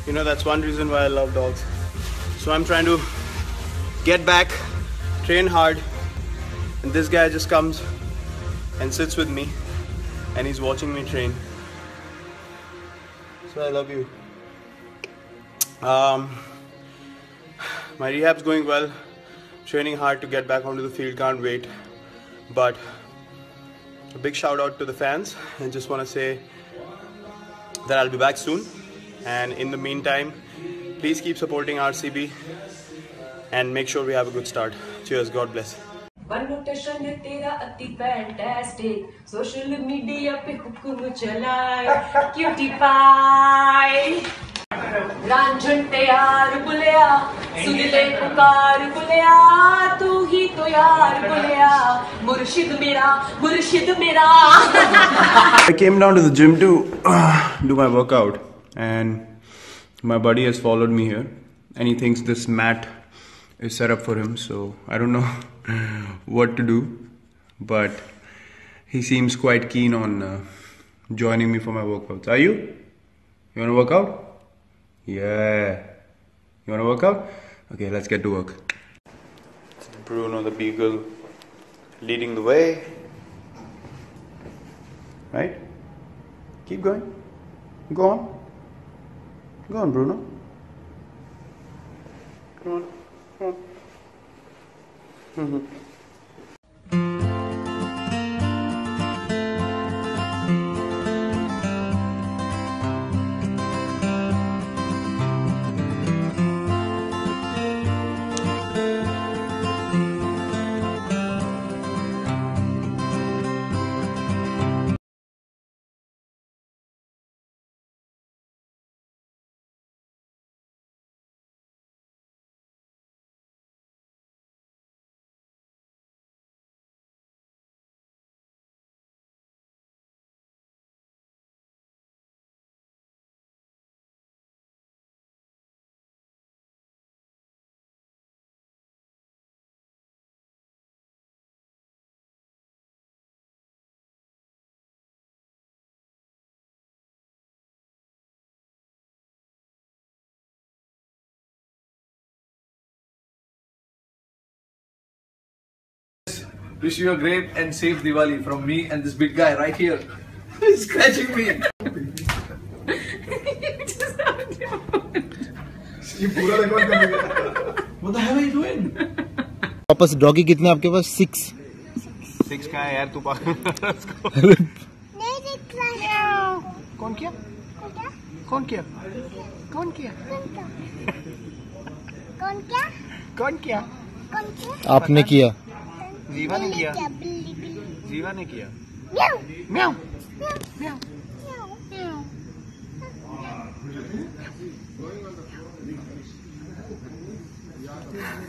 You know, that's one reason why I love dogs. So I'm trying to get back, train hard, and this guy just comes and sits with me and he's watching me train. So I love you. My rehab's going well, training hard to get back onto the field, can't wait. But a big shout out to the fans, and just want to say that I'll be back soon, and in the meantime please keep supporting RCB and make sure we have a good start. Cheers, God bless. Annotation तेरा अति fantastic, social media पे हुक्म चलाए, cutie pie. Ranjhan तैयार बुलिया, सुन ले पुकार बुलिया, तू ही तो यार बुलिया, मुर्शिद मेरा. I came down to the gym to do my workout, and my buddy has followed me here, and he thinks this mat is set up for him, so I don't know what to do, but he seems quite keen on joining me for my workouts. Are you? You want to work out? Yeah. You want to work out? Okay, let's get to work. Bruno the Beagle leading the way. Right? Keep going. Go on. Go on, Bruno. Come on. Come on. Wish you a great and safe Diwali from me and this big guy right here. He's scratching me. What the hell are you doing? वापस doggy कितने आपके पास? 6 का है यार, तू पागल। कौन किया? कौन किया? कौन किया? कौन किया? आपने किया। जीवा ने किया। जीवा ने किया। म्याऊ म्याऊ। म्याऊ।